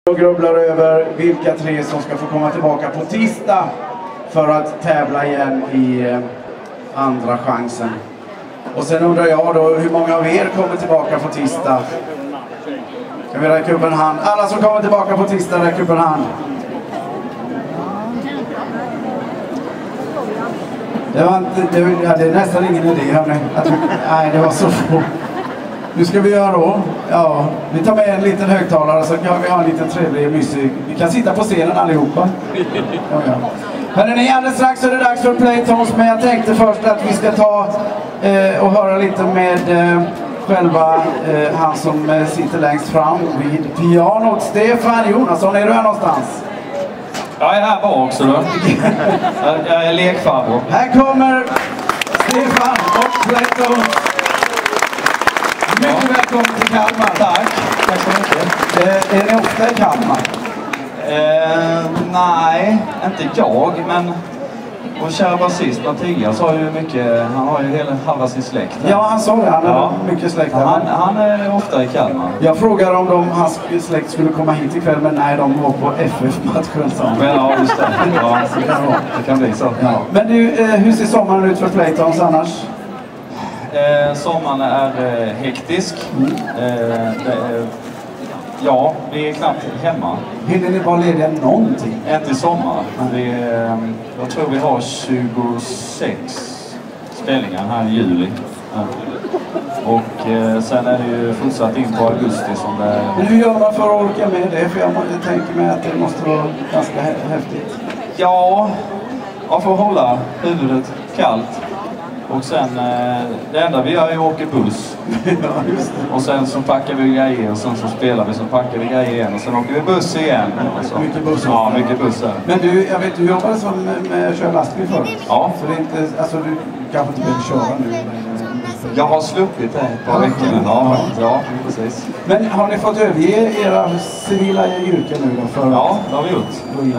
Och grubblar över vilka tre som ska få komma tillbaka på tisdag för att tävla igen i andra chansen. Och sen undrar jag då, hur många av er kommer tillbaka på tisdag? Kan vi räcka upp en hand? Alla som kommer tillbaka på tisdag, räcka upp en hand. Det är nästan ingen idé, hörni. Nej, det var så få. Nu ska vi göra då. Ja, vi tar med en liten högtalare så kan vi ha en liten trevlig musik. Vi kan sitta på scenen allihopa. Ja. Hörrni, alldeles strax är det dags för Playtones, men jag tänkte först att vi ska ta och höra lite med själva han som sitter längst fram vid pianot. Stefan Jonasson, är du här någonstans? Jag är här bak så då. Jag är lekfarbror. Här kommer Stefan och Playtones. Mycket välkommen till Kalmar. Tack. Tack så mycket. Är ni ofta i Kalmar? Nej, inte jag, men vår kära basist Mattias har ju mycket, han har ju hela halva sin släkt. Ja, han sa det, han har mycket släkt. Han är ofta i Kalmar. Jag frågade om hans släkt skulle komma hit ikväll, men nej, de var på FF-matchen. Ja, just det. Ja, det kan bli så. Ja. Men du, hur ser sommaren ut för Playtones annars? Sommaren är hektisk. Ja, vi är knappt hemma. Hinner ni bara lediga någonting? Inte i sommar. Jag tror vi har 26 spelningar här i juli. Och sen är det ju fortsatt in på augusti som det... Men hur gör man för att orka med det? För jag tänker mig att det måste vara ganska häftigt. Ja, man får hålla huvudet kallt. Och sen, det enda vi gör är att åka buss. Ja, just det. Och sen så packar vi grejer och sen så spelar vi, så packar vi grejer igen. Och sen åker vi buss igen. Mycket buss. Ja, mycket bussar. Men du, jag vet, du jobbade som med att köra lastbil förut. Ja. Så det är inte, alltså du kanske inte behöver köra nu. Jag har sluppit det ett par veckor. Ja, precis. Men har ni fått överge era civila yrken nu då? För ja, det har vi gjort.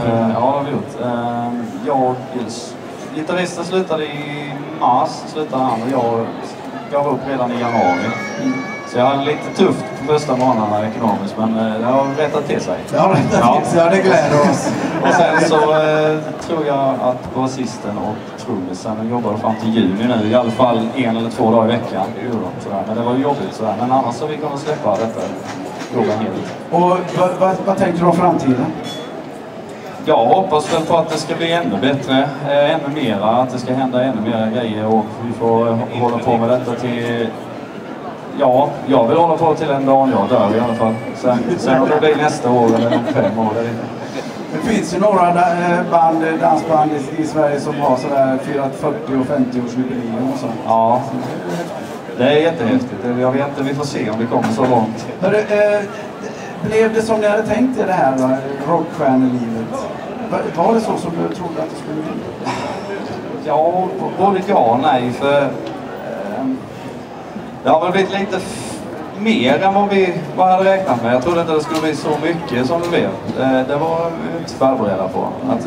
Gitarristen slutade i mars, slutade han, och jag gav upp redan i januari. Så jag hade lite tufft på första månaderna ekonomiskt, men det har rättat till sig. Det har rättat till sig, ja, det gläder oss. Och sen så tror jag att basisten och trummisen jobbar fram till juni nu, i alla fall 1 eller 2 dagar i veckan. Men det var ju jobbigt sådär, men annars så vi kommer släppa detta jobba helt. Och vad tänkte du om framtiden? Jag hoppas väl på att det ska bli ännu bättre, ännu mera, att det ska hända ännu mera grejer, och vi får hålla på med detta till... Ja, jag vill hålla på till en dag jag dör i alla fall. Sen om det blir nästa år eller 5 år. Det finns ju några dansband i Sverige som har sådär 40- och 50-årsjubileum och sånt. Ja, det är jättehäftigt. Jag vet inte, vi får se om vi kommer så långt. Hörru, blev det som ni hade tänkt er det här rockstjärnelivet? Var det så som du trodde att det skulle bli? Ja, både ja och nej, för det har väl blivit lite mer än vad vi hade räknat med. Jag trodde inte det skulle bli så mycket som det blev. Det var vi inte förberedda på. Att det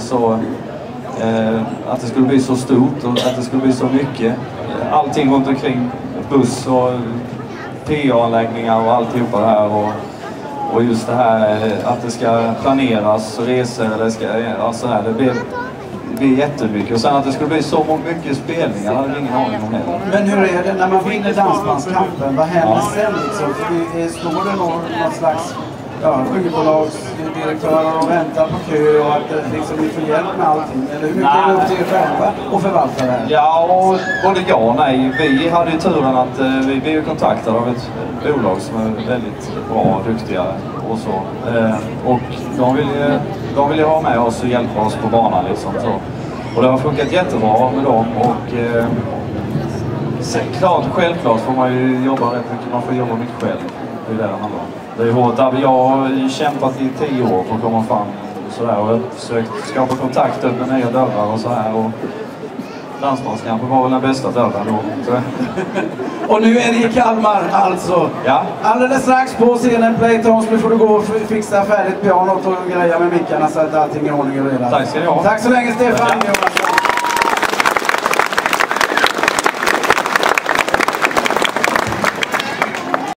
skulle bli så stort och att det skulle bli så mycket. Allting runt omkring, buss och PA-anläggningar och alltihopa det här. Och just det här att det ska planeras resor, det blir jättemycket. Och sen att det skulle bli så mycket spelningar hade vi ingen aning om heller. Men hur är det när man vinner Dansbandskampen? Vad händer sen liksom? Står det någon slags skivbolagsdirektörer och väntar på kö och att liksom vi får hjälp med allting? Eller hur mycket är det upp till er själva att förvalta det här? Ja, och både ja och nej. Vi hade ju turen att vi blev kontaktade av ett bolag som är väldigt bra och duktiga och så. Och de ville ha med oss och hjälpa oss på banan liksom så. Och det har funkat jättebra med dem, och självklart får man ju jobba rätt mycket, man får jobba mycket själv. Det är det handlar om. Det är hårt. Jag har ju kämpat i 10 år för att komma fram och sådär, och jag har försökt skapa kontakt med nya dörrar och så här, och Dansbandskampen var väl den bästa dörren då. Och nu är det i Kalmar alltså. Ja. Alldeles strax på scenen Playtones, nu får du gå och fixa färdigt pianot och greja med mickarna så att allting är ordning och reda. Tack ska ni ha. Tack så länge Stefan.